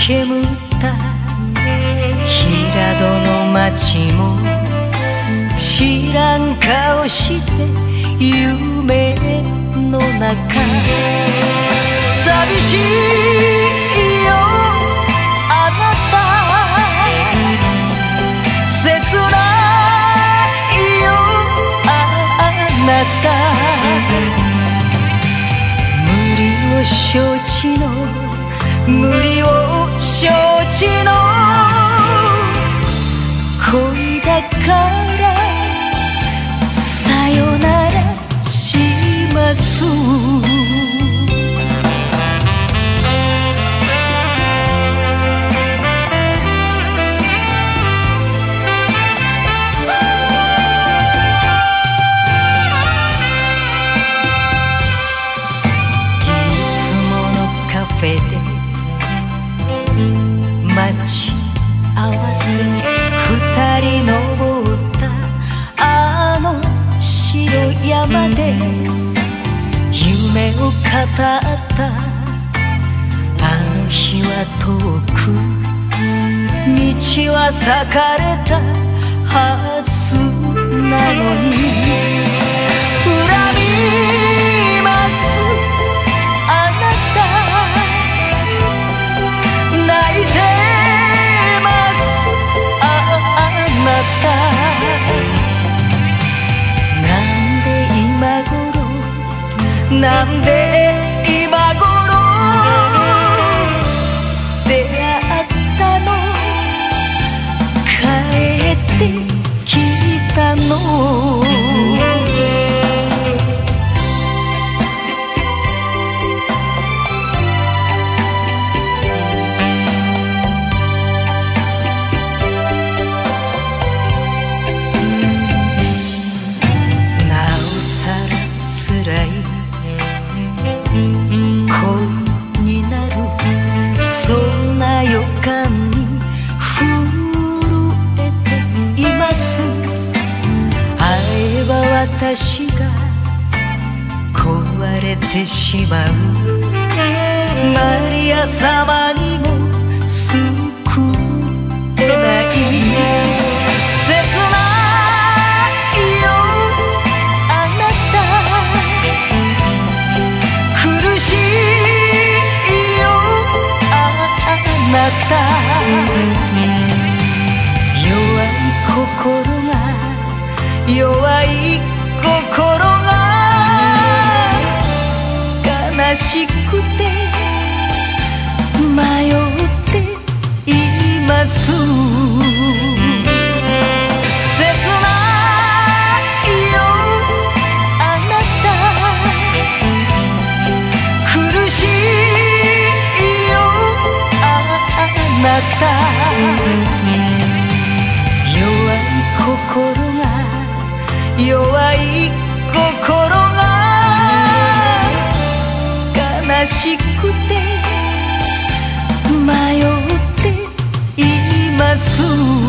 煙った平戸の街も知らん顔して夢の中寂しいよあなた切ないよあなた無理を承知の無理を承知の恋だからさよならします待ち合わせ二人登ったあの白山で夢を語ったあの日は遠く道は裂かれたはずなのに恨みますあなた泣いてますあなたなんで今頃なんで今頃出会ったの帰ってきたの私が壊れてしまうマリア様にも救えない切ないよあなた苦しいよあなた弱い心が弱い心が悲しくて迷っています切ないよあなた苦しいよあなた弱い心が弱い心が悲しくて迷っています